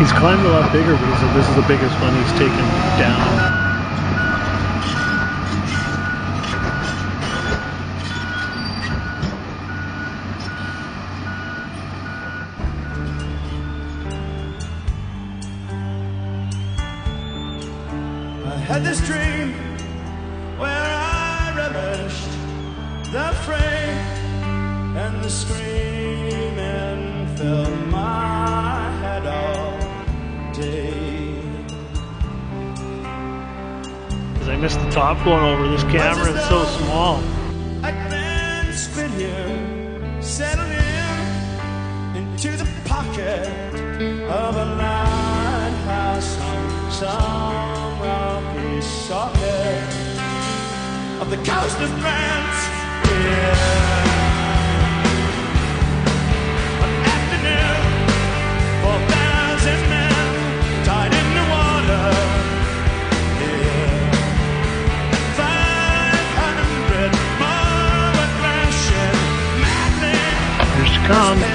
He's climbed a lot bigger, but he said this is the biggest one he's taken down. I had this dream where I relished the fray, and the screaming filled my head all day. Because I missed the top going over this camera, it's so small. I'd been spit here, settled in into the pocket of a lighthouse on some rocky socket of the coast of France. Yeah. An afternoon, 4,000 men tied in the water. Yeah. 500 more were crashing madly. Here's to come.